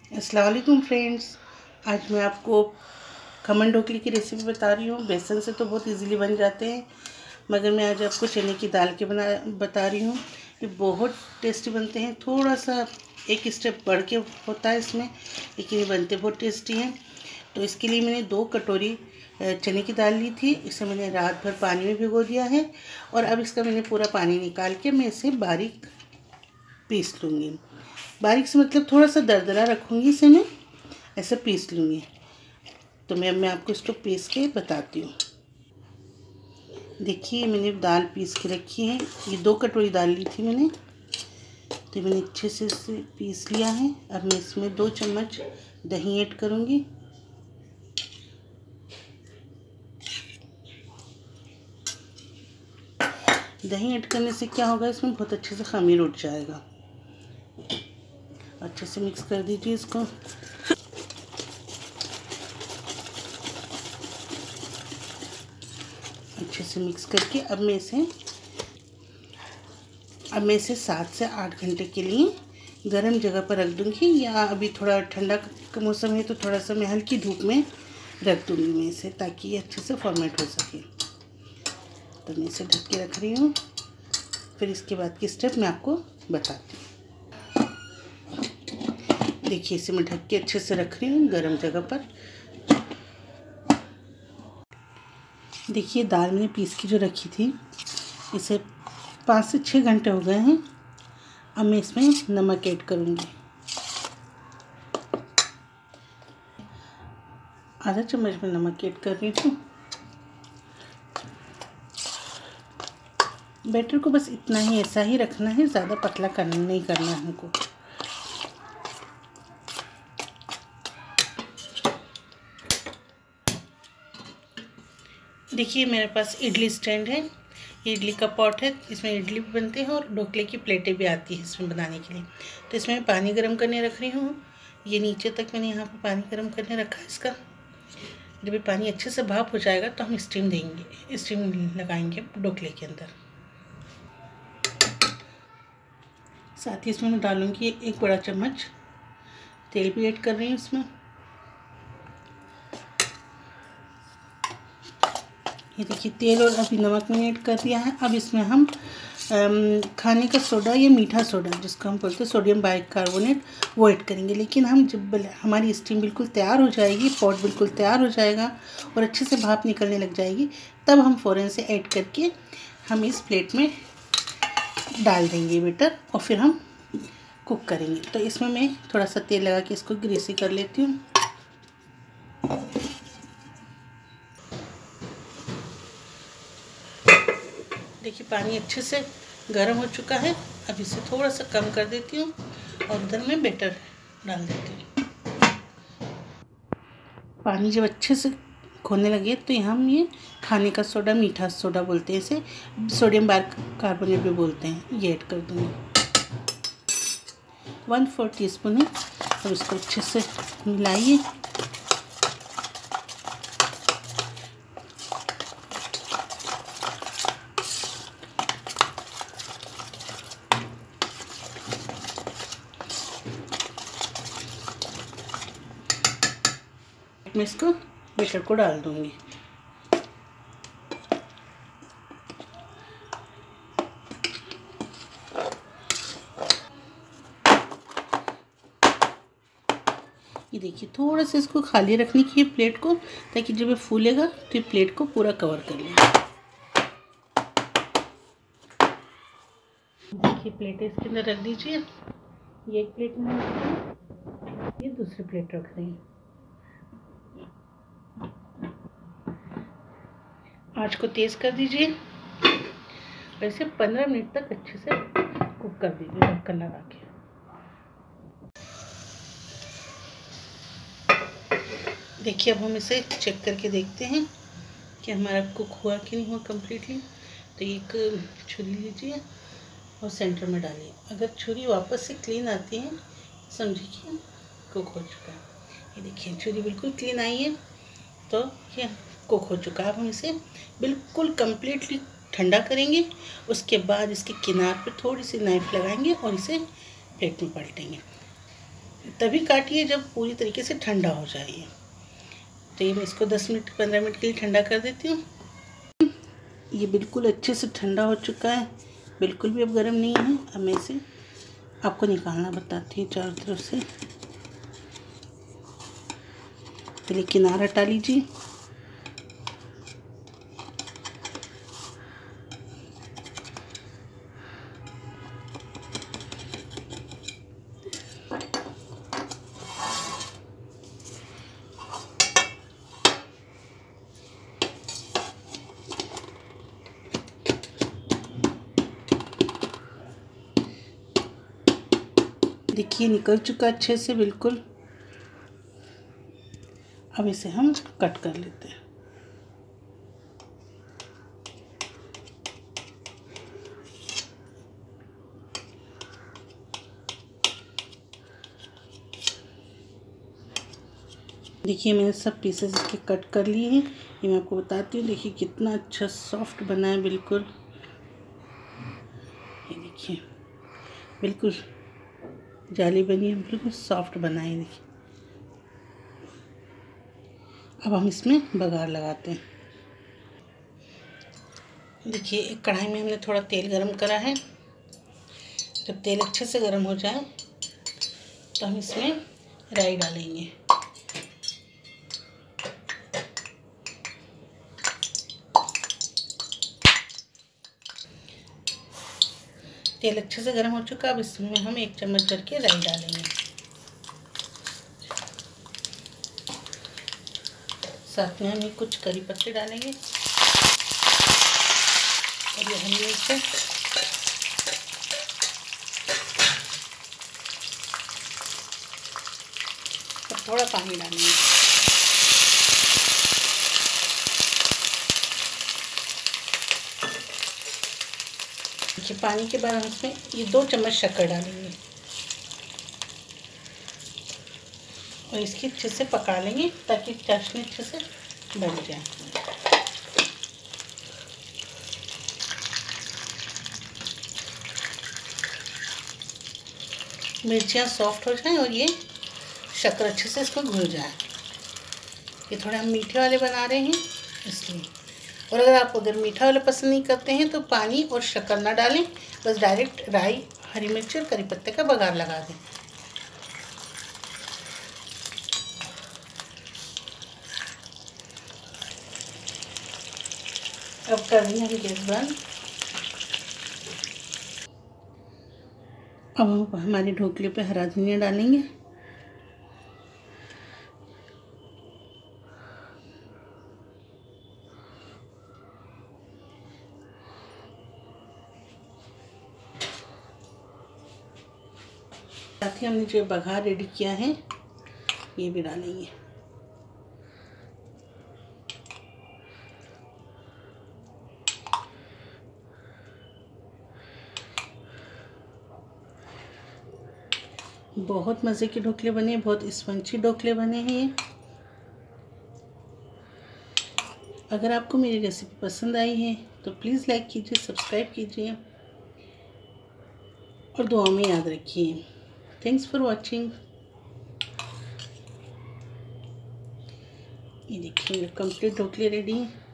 अस्सलाम वालेकुम फ्रेंड्स। आज मैं आपको खमन ढोकले की रेसिपी बता रही हूँ। बेसन से तो बहुत इजीली बन जाते हैं, मगर मैं आज आपको चने की दाल के बता रही हूँ। ये बहुत टेस्टी बनते हैं। थोड़ा सा एक स्टेप बढ़ के होता है इसमें, लेकिन ये बनते बहुत टेस्टी हैं। तो इसके लिए मैंने 2 कटोरी चने की दाल ली थी। इसे मैंने रात भर पानी में भिगो दिया है और अब इसका मैंने पूरा पानी निकाल के मैं इसे बारीक पीस लूँगी। बारीक से मतलब थोड़ा सा दरदरा रखूँगी, इसे मैं ऐसे पीस लूँगी। तो मैं आपको इसको पीस के बताती हूँ। देखिए मैंने दाल पीस के रखी है। ये 2 कटोरी दाल ली थी मैंने, तो मैंने अच्छे से इसे पीस लिया है। अब मैं इसमें 2 चम्मच दही ऐड करूँगी। दही ऐड करने से क्या होगा, इसमें बहुत अच्छे से खमीर उठ जाएगा। अच्छे से मिक्स कर दीजिए इसको। अच्छे से मिक्स करके अब मैं इसे 7 से 8 घंटे के लिए गर्म जगह पर रख दूँगी, या अभी थोड़ा ठंडा का मौसम है तो थोड़ा सा मैं हल्की धूप में रख दूँगी मैं इसे, ताकि ये अच्छे से फॉर्मेट हो सके। तो मैं इसे ढक के रख रही हूँ। फिर इसके बाद की स्टेप मैं आपको बताती हूँ। देखिए इसे मैं ढक के अच्छे से रख रही हूँ गर्म जगह पर। देखिए दाल मैंने पीस की जो रखी थी, इसे 5 से 6 घंटे हो गए हैं। अब मैं इसमें नमक ऐड करूँगी। आधा चम्मच में नमक ऐड कर रही हूँ। बैटर को बस इतना ही ऐसा ही रखना है, ज़्यादा पतला नहीं करना है हमको। देखिए मेरे पास इडली स्टैंड है, ये इडली का पॉट है। इसमें इडली भी बनते हैं और ढोकले की प्लेटें भी आती हैं इसमें बनाने के लिए। तो इसमें पानी गर्म करने रख रही हूँ। ये नीचे तक मैंने यहाँ पे पानी गर्म करने रखा है इसका। जब ये पानी अच्छे से भाप हो जाएगा तो हम स्टीम लगाएंगे ढोकले के अंदर। साथ ही इसमें मैं डालूँगी 1 बड़ा चम्मच तेल भी ऐड कर रही हूँ इसमें। ये देखिए तेल और अभी नमक मैंने ऐड कर दिया है। अब इसमें हम खाने का सोडा या मीठा सोडा, जिसको हम बोलते हैं सोडियम बाइकार्बोनेट, वो ऐड करेंगे। लेकिन हम जब हमारी स्टीम बिल्कुल तैयार हो जाएगी, पॉट बिल्कुल तैयार हो जाएगा और अच्छे से भाप निकलने लग जाएगी, तब हम फ़ौरन से ऐड करके हम इस प्लेट में डाल देंगे बैटर और फिर हम कुक करेंगे। तो इसमें मैं थोड़ा सा तेल लगा के इसको ग्रीसी कर लेती हूँ। देखिए पानी अच्छे से गर्म हो चुका है। अब इसे थोड़ा सा कम कर देती हूँ और उधर में बैटर डाल देती हूँ। पानी जब अच्छे से खोने लगे तो हम ये खाने का सोडा, मीठा सोडा बोलते हैं इसे, सोडियम बाइकार्बोनेट भी बोलते हैं, ये ऐड कर दूँगी। 1/4 टीस्पून है। अब इसको अच्छे से मिलाइए। मैं इसको बैटर को डाल दूंगी। ये देखिए थोड़ा सा इसको खाली रखने की है प्लेट को, ताकि जब ये फूलेगा तो ये प्लेट को पूरा कवर कर लेगा। देखिए प्लेट इसके अंदर रख दीजिए। ये एक प्लेट में रख दें, ये दूसरी प्लेट रख दें। आँच को तेज़ कर दीजिए और इसे 15 मिनट तक अच्छे से कुक कर दीजिए ढक्कन लगा के। देखिए अब हम इसे चेक करके देखते हैं कि हमारा कुक हुआ कि नहीं हुआ कम्प्लीटली। तो एक छुरी लीजिए और सेंटर में डालिए। अगर छुरी वापस से क्लीन आती है समझिए कि कुक हो चुका है। ये देखिए छुरी बिल्कुल क्लीन आई है, तो ये कुक हो चुका है। अब हम इसे बिल्कुल कम्प्लीटली ठंडा करेंगे। उसके बाद इसके किनार पे थोड़ी सी नाइफ लगाएंगे और इसे प्लेट में पलटेंगे। तभी काटिए जब पूरी तरीके से ठंडा हो जाए। तो ये मैं इसको 10 मिनट 15 मिनट के लिए ठंडा कर देती हूँ। ये बिल्कुल अच्छे से ठंडा हो चुका है, बिल्कुल भी अब गर्म नहीं है। अब मैं इसे आपको निकालना बताती हूँ चारों तरफ से। पहले किनारा हटा लीजिए। देखिए निकल चुका अच्छे से बिल्कुल। अब इसे हम कट कर लेते हैं। देखिए मैंने सब पीसेस इसके कट कर लिए हैं। ये मैं आपको बताती हूँ। देखिए कितना अच्छा सॉफ्ट बना है बिल्कुल। ये देखिए बिल्कुल जाली बनी है, बिल्कुल सॉफ्ट बना है। देखिए अब हम इसमें बघार लगाते हैं। देखिए एक कढ़ाई में हमने थोड़ा तेल गरम करा है। जब तेल अच्छे से गरम हो जाए तो हम इसमें राई डालेंगे। तेल अच्छे से गर्म हो चुका। अब इसमें हम 1 चम्मच भर के राई डालेंगे। साथ में हम कुछ करी पत्ते डालेंगे और ये हरी मिर्च है। और थोड़ा पानी डालेंगे। देखिए पानी के बाद हम इसमें ये 2 चम्मच शक्कर डालेंगे और इसकी अच्छे से पका लेंगे ताकि चाशनी अच्छे से बन जाए। मिर्चियाँ सॉफ्ट हो जाएं और ये शक्कर अच्छे से इसको घुल जाए। ये थोड़े हम मीठे वाले बना रहे हैं इसलिए। और अगर मीठा वाला पसंद नहीं करते हैं तो पानी और शक्कर ना डालें, बस डायरेक्ट राई, हरी मिर्च और करी पत्ते का बघार लगा दें। अब कर देंगे हम गैस बंद। अब हम हमारे ढोकले पे हरा धनिया डालेंगे। साथ ही हमने जो बघार रेडी किया है ये भी डालेंगे। बहुत मज़े के ढोकले बने, बहुत स्पंजी ढोकले बने हैं ये। अगर आपको मेरी रेसिपी पसंद आई है तो प्लीज़ लाइक कीजिए, सब्सक्राइब कीजिए और दुआ में याद रखिए। Thanks for watching. ये देखिए मेरे कंप्लीट ढोकले रेडी हैं।